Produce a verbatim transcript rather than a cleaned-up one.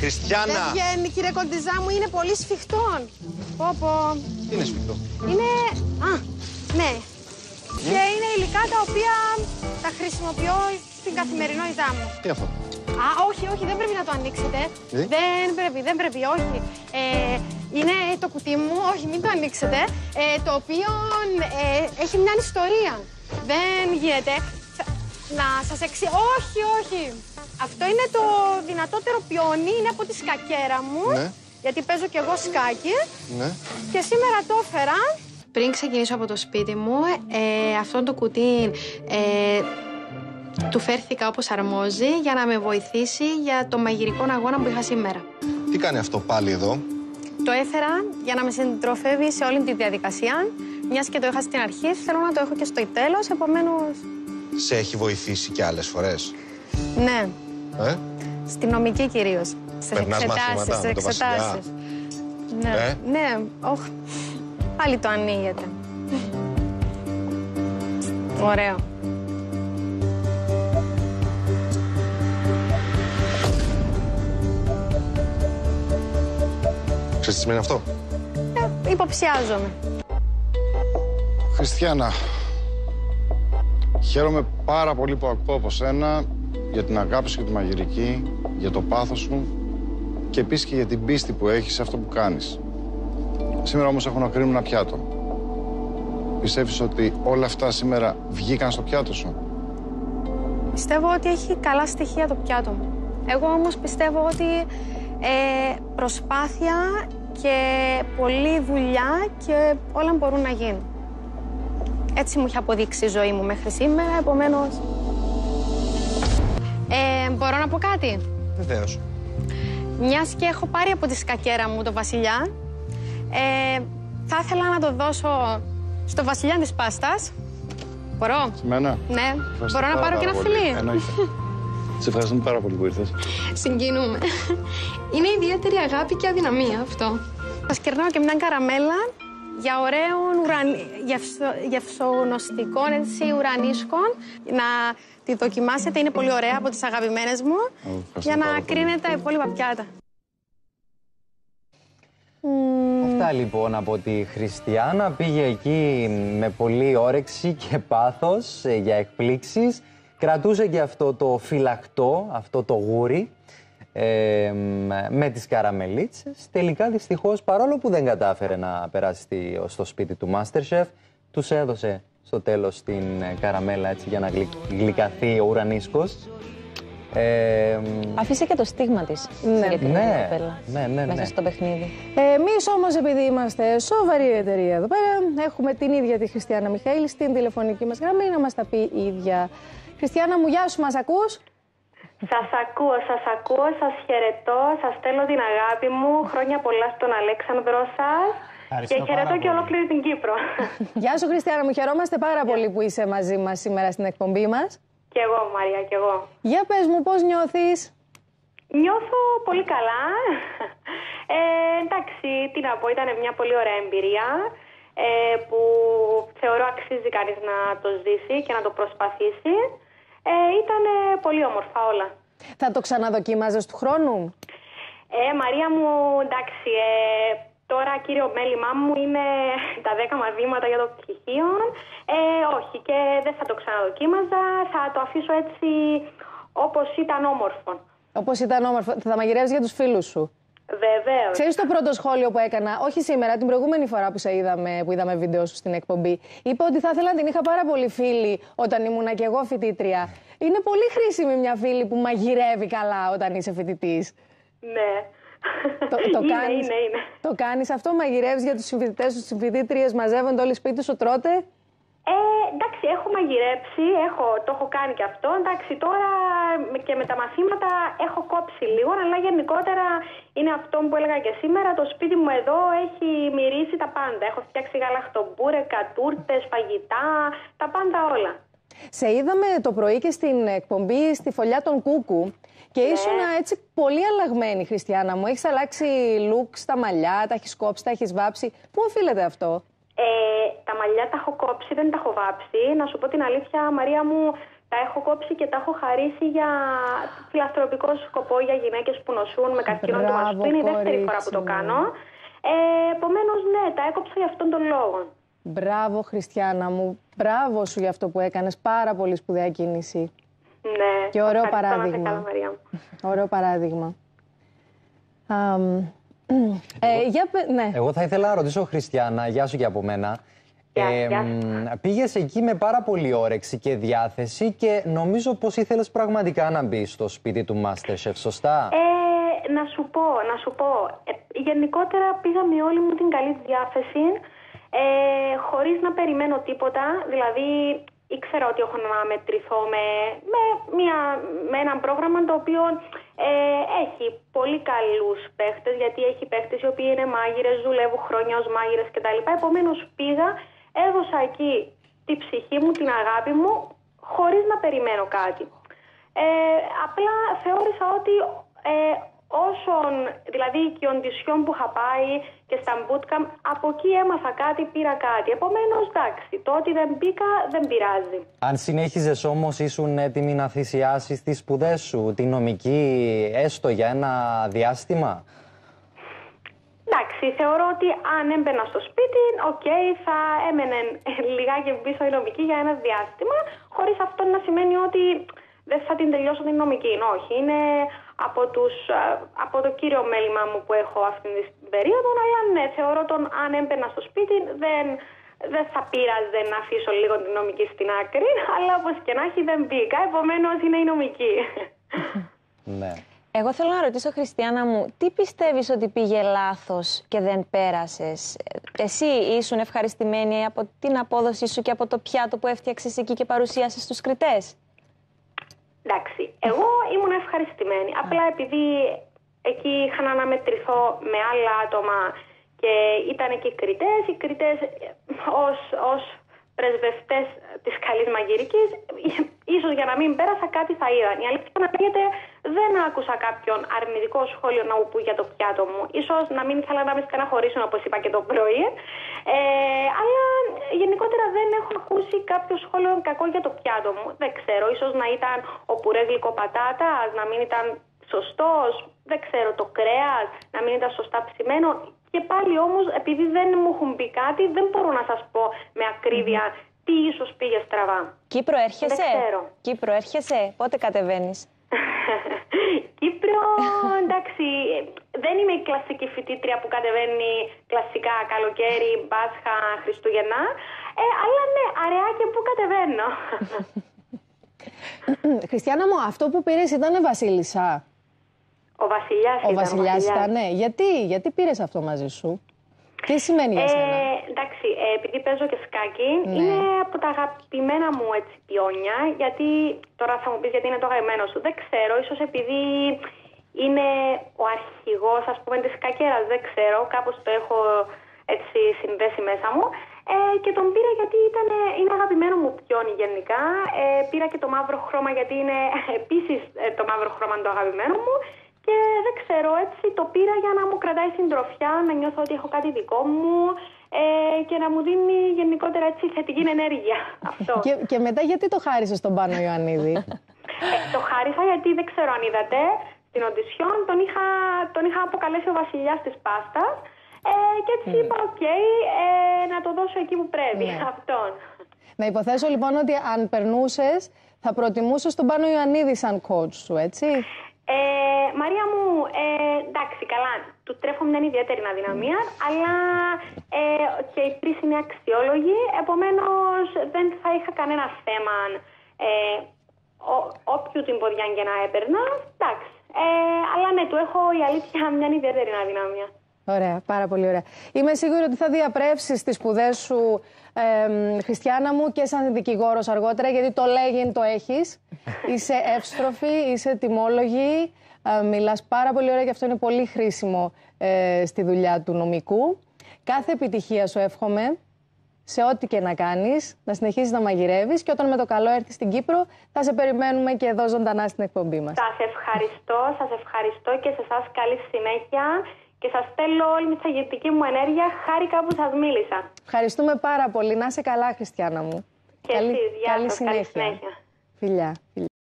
Χριστιάνα! Δεν βγαίνει, κύριε Κοντιζά μου, είναι πολύ σφιχτόν. Πω πω. Τι είναι σφιχτό? Είναι... Α, ναι. Mm. Και είναι υλικά τα οποία τα χρησιμοποιώ στην καθημερινότητά μου. Τι αυτό? Α, όχι, όχι, δεν πρέπει να το ανοίξετε. Τι? Δεν πρέπει, δεν πρέπει, όχι. Ε, είναι το κουτί μου, όχι, μην το ανοίξετε, ε, το οποίο ε, έχει μια ιστορία. Δεν γίνεται. Να σας εξι... Όχι, όχι. Αυτό είναι το δυνατότερο πιόνι, είναι από τη σκακέρα μου. Ναι. Γιατί παίζω κι εγώ σκάκι. Ναι. Και σήμερα το έφερα. Πριν ξεκινήσω από το σπίτι μου, ε, αυτό το κουτί ε, του φέρθηκα όπως αρμόζει για να με βοηθήσει για το μαγειρικό αγώνα που είχα σήμερα. Τι κάνει αυτό πάλι εδώ? Το έφερα για να με συντροφεύει σε όλη τη διαδικασία. Μιας και το είχα στην αρχή, θέλω να το έχω και στο τέλος, επομένως... Σε έχει βοηθήσει και άλλες φορές? Ναι. Ε? Στη νομική κυρίως. Στις εξετάσεις, στις εξετάσεις. Ναι, ε? ναι, όχ. Πάλι το ανοίγεται. Ωραίο. Ξέρεις τι σημαίνει αυτό? Ε, υποψιάζομαι. Χριστιάνα, χαίρομαι πάρα πολύ που ακούω από σένα για την αγάπη σου και τη μαγειρική, για το πάθος σου και επίσης και για την πίστη που έχεις σε αυτό που κάνεις. Σήμερα όμως έχω να κρίνω ένα πιάτο. Πιστεύεις ότι όλα αυτά σήμερα βγήκαν στο πιάτο σου? Πιστεύω ότι έχει καλά στοιχεία το πιάτο μου. Εγώ όμως πιστεύω ότι ε, προσπάθεια και πολλή δουλειά και όλα μπορούν να γίνουν. Έτσι μου έχει αποδείξει η ζωή μου μέχρι σήμερα, επομένως... Ε, μπορώ να πω κάτι? Βεβαίως. Μιας και έχω πάρει από τη σκακέρα μου το βασιλιά, ε, θα ήθελα να το δώσω στο βασιλιά της πάστας. Μπορώ? Σε μένα? Ναι. Μπορώ να πάρω και ένα φιλί? Εννοείται. Σε ευχαριστούμε πάρα πολύ που ήρθες. Συγκινούμε. Είναι ιδιαίτερη αγάπη και αδυναμία αυτό. Σας κερνάω και μια καραμέλα για ωραίων ουρανι... γευσο... γευσογνωστικών έτσι, ουρανίσκων. Να τη δοκιμάσετε, είναι πολύ ωραία, από τις αγαπημένες μου. Oh, για να κρίνετε τα υπόλοιπα πιάτα. Αυτά λοιπόν από τη Χριστιάνα. Πήγε εκεί με πολύ όρεξη και πάθος ε, για εκπλήξεις. Κρατούσε και αυτό το φυλακτό, αυτό το γούρι ε, με τις καραμελίτσες. Τελικά δυστυχώς, παρόλο που δεν κατάφερε να περάσει στη, στο σπίτι του MasterChef, τους έδωσε στο τέλος την καραμέλα έτσι για να γλυ, γλυκαθεί ο ουρανίσκος. Ε, Αφήσε και το στίγμα της ναι, για την ναι, κοπέλα ναι, ναι, μέσα ναι. στο παιχνίδι. Εμείς όμως, επειδή είμαστε σοβαρή εταιρεία εδώ πέρα, έχουμε την ίδια τη Χριστιάνα Μιχαήλ στην τηλεφωνική μας γραμμή να μας τα πει η ίδια. Χριστιάνα μου, γεια σου, μας ακούς? Σας ακούω, σας ακούω, σας χαιρετώ, σας στέλνω την αγάπη μου. Χρόνια πολλά στον Αλέξανδρο σας. Και χαιρετώ και ολόκληρη την Κύπρο. Γεια σου, Χριστιάνα μου, χαιρόμαστε πάρα πολύ που είσαι μαζί μας σήμερα στην εκπομπή μας. Κι εγώ, Μαρία, κι εγώ. Για πες μου, πώς νιώθεις? Νιώθω πολύ καλά. Ε, εντάξει, τι να πω, ήταν μια πολύ ωραία εμπειρία ε, που θεωρώ αξίζει κανείς να το ζήσει και να το προσπαθήσει. Ε, ήταν πολύ όμορφα όλα. Θα το ξαναδοκίμαζες του χρόνου? Ε, Μαρία μου, εντάξει, ε, τώρα κύριο μέλημά μου είναι τα δέκα μαθήματα για το πτυχίο. Ε, όχι, και δεν θα το ξαναδοκίμαζα, θα το αφήσω έτσι όπως ήταν όμορφο. Όπως ήταν όμορφο, θα μαγειρεύεις για τους φίλους σου? Βεβαίως. Ξέρεις το πρώτο σχόλιο που έκανα, όχι σήμερα, την προηγούμενη φορά που σε είδαμε, που είδαμε βίντεο σου στην εκπομπή. Είπα ότι θα ήθελα να την είχα πάρα πολύ φίλη όταν ήμουνα και εγώ φοιτήτρια. Είναι πολύ χρήσιμη μια φίλη που μαγειρεύει καλά όταν είσαι φοιτητής. Ναι. Το, το, είναι, κάνεις, είναι, είναι. το κάνεις αυτό, μαγειρεύεις για τους συμφοιτητές σου, τις συμφοιτήτριες, μαζεύονται όλοι σπίτι σου, τρώτε? Ε, εντάξει, έχω μαγειρέψει, έχω, το έχω κάνει και αυτό. Εντάξει, τώρα και με τα μαθήματα έχω κόψει λίγο, αλλά γενικότερα είναι αυτό που έλεγα και σήμερα. Το σπίτι μου εδώ έχει μυρίσει τα πάντα. Έχω φτιάξει γαλακτομπούρεκα, τούρτες, φαγητά, τα πάντα όλα. Σε είδαμε το πρωί και στην εκπομπή στη Φωλιά των Κούκου και ναι. Ήσουν έτσι πολύ αλλαγμένη, Χριστιάνα μου. Έχεις αλλάξει look στα μαλλιά, τα έχεις κόψει, τα έχεις βάψει. Πού οφείλεται αυτό? Ε, τα μαλλιά τα έχω κόψει, δεν τα έχω βάψει. Να σου πω την αλήθεια, Μαρία μου, Τα έχω κόψει και τα έχω χαρίσει για φιλανθρωπικό σκοπό για γυναίκες που νοσούν με καρκίνο του μαστού. Είναι η δεύτερη φορά που το κάνω. Ε, επομένως, ναι, τα έκοψα για αυτόν τον λόγο. Μπράβο, Χριστιάνα μου. Μπράβο σου για αυτό που έκανες. Πάρα πολύ σπουδαία κίνηση. Ναι. Και ωραίο Ευχαριστώ, παράδειγμα. να είστε καλά, Μαρία μου. Ωραίο παράδειγμα. Um, ε, για, ναι. Εγώ θα ήθελα να ρωτήσω, Χριστιάνα, γεια σου και από μένα. Γεια, Ε, γεια. πήγες εκεί με πάρα πολύ όρεξη και διάθεση και νομίζω πως ήθελες πραγματικά να μπεις στο σπίτι του MasterChef, σωστά? Ε, να σου πω, να σου πω. Ε, γενικότερα πήγα με όλη μου την καλή διάθεση, ε, χωρίς να περιμένω τίποτα. Δηλαδή, ήξερα ότι έχω να μετρηθώ με, με, μια, με ένα πρόγραμμα το οποίο ε, έχει πολύ καλούς παίχτες, γιατί έχει παίχτες οι οποίοι είναι μάγειρες, δουλεύουν χρόνια ως μάγειρες κτλ. Επομένως πήγα, έδωσα εκεί τη ψυχή μου, την αγάπη μου, χωρίς να περιμένω κάτι. Ε, απλά θεώρησα ότι ε, όσον, δηλαδή και οντισιόν που είχα πάει και στα bootcamp, από εκεί έμαθα κάτι, πήρα κάτι. Επομένως, εντάξει, το ότι δεν μπήκα δεν πειράζει. Αν συνέχιζες όμως, ήσουν έτοιμη να θυσιάσεις τις σπουδές σου, τη νομική, έστω για ένα διάστημα? Εντάξει, θεωρώ ότι αν έμπαινα στο σπίτι, οκ, okay, θα έμενε λιγάκι πίσω η νομική για ένα διάστημα, χωρίς αυτό να σημαίνει ότι δεν θα την τελειώσω την νομική. Όχι, είναι από, τους, από το κύριο μέλημα μου που έχω αυτή την περίοδο, αλλά ναι, θεωρώ τον αν έμπαινα στο σπίτι δεν, δεν θα πείραζε να αφήσω λίγο την νομική στην άκρη, αλλά όπως και να έχει δεν μπήκα, επομένως είναι η νομική. Ναι. Εγώ θέλω να ρωτήσω, Χριστιάνα μου, τι πιστεύεις ότι πήγε λάθος και δεν πέρασες? Εσύ ήσουν ευχαριστημένη από την απόδοσή σου και από το πιάτο που έφτιαξες εκεί και παρουσίασες στους κριτές? Εντάξει, εγώ ήμουν ευχαριστημένη. Απλά επειδή εκεί είχα να αναμετρηθώ με άλλα άτομα και ήταν και οι κριτές, οι κριτές ως, ως πρεσβευτές της καλής μαγειρικής, ίσως για να μην πέρασα κάτι θα είδαν. Η αλήθεια να λέγεται, δεν άκουσα κάποιον αρνητικό σχόλιο να μου πει για το πιάτο μου. Ίσως να μην ήθελα να με στεναχωρήσουν, όπως είπα και το πρωί. Ε, αλλά γενικότερα δεν έχω ακούσει κάποιο σχόλιο κακό για το πιάτο μου. Δεν ξέρω, ίσως να ήταν ο πουρέ γλυκοπατάτας, να μην ήταν σωστός, δεν ξέρω, το κρέας, να μην ήταν σωστά ψημένο. Και πάλι όμως, επειδή δεν μου έχουν πει κάτι, δεν μπορώ να σας πω με ακρίβεια τι ίσως πήγε στραβά. Κύπρο έρχεσαι? Δεν ξέρω. Κύπρο έρχεσαι? Πότε κατεβαίνεις? Κύπρο, εντάξει, δεν είμαι η κλασική φοιτήτρια που κατεβαίνει κλασικά καλοκαίρι, Πάσχα, Χριστούγεννα, ε, αλλά ναι, αραιά και που κατεβαίνω. Χριστιάνα μου, αυτό που πήρες ήταν βασίλισσα? Ο βασιλιάς Ο ήταν. βασιλιάς ήταν, ναι. Γιατί, γιατί πήρες αυτό μαζί σου? Τι σημαίνει για σένα? Ε, εντάξει, ε, επειδή παίζω και σκάκι, Ναι. είναι από τα αγαπημένα μου έτσι πιόνια, γιατί τώρα θα μου πεις γιατί είναι το αγαπημένο σου. Δεν ξέρω, ίσως επειδή είναι ο αρχηγός, ας πούμε, της σκακέρας, δεν ξέρω, κάπως το έχω έτσι συνδέσει μέσα μου. Ε, και τον πήρα γιατί ήταν, είναι αγαπημένο μου πιόνι γενικά. Ε, πήρα και το μαύρο χρώμα γιατί είναι επίσης ε, το μαύρο χρώμα το αγαπημένο μου. Και δεν ξέρω, έτσι το πήρα για να μου κρατάει συντροφιά, να νιώθω ότι έχω κάτι δικό μου ε, και να μου δίνει γενικότερα έτσι θετική ενέργεια. Αυτό. Και, και μετά γιατί το χάρισες στον Πάνο Ιωαννίδη? Ε, το χάρισα γιατί δεν ξέρω αν είδατε, στην οντισιόν τον είχα, τον είχα αποκαλέσει ο βασιλιάς της πάστας ε, και έτσι είπα οκ, okay, ε, να το δώσω εκεί που πρέπει, Ναι. αυτόν. Να υποθέσω λοιπόν ότι αν περνούσες θα προτιμούσες τον Πάνο Ιωαννίδη σαν coach σου, έτσι? Ε, Μαρία μου, ε, εντάξει, καλά, του τρέφω μια ιδιαίτερη αδυναμία, αλλά ε, και οι τρεις είναι αξιόλογοι, επομένως δεν θα είχα κανένα θέμα ε, ό, όποιου την ποδιά και να έπαιρνα, εντάξει. Ε, αλλά ναι, του έχω η αλήθεια μια ιδιαίτερη αδυναμία. Ωραία, πάρα πολύ ωραία. Είμαι σίγουρη ότι θα διαπρέψεις τις σπουδές σου, ε, Χριστιάνα μου, και σαν δικηγόρος αργότερα, γιατί το λέγειν το έχεις. Είσαι εύστροφη, είσαι τιμόλογη, ε, μιλάς πάρα πολύ ωραία και αυτό είναι πολύ χρήσιμο ε, στη δουλειά του νομικού. Κάθε επιτυχία σου εύχομαι, σε ό,τι και να κάνεις, να συνεχίσεις να μαγειρεύεις και όταν με το καλό έρθεις στην Κύπρο θα σε περιμένουμε και εδώ ζωντανά στην εκπομπή μας. Σας ευχαριστώ, σας ευχαριστώ και σε εσάς καλή συνέχεια. Και σας στέλνω όλη τη θαγητική μου ενέργεια. Χάρηκα που σας μίλησα. Ευχαριστούμε πάρα πολύ. Να είσαι καλά, Χριστιάνα μου. Και καλή, εσείς, γεια καλή σας, συνέχεια. καλή συνέχεια. Φιλιά.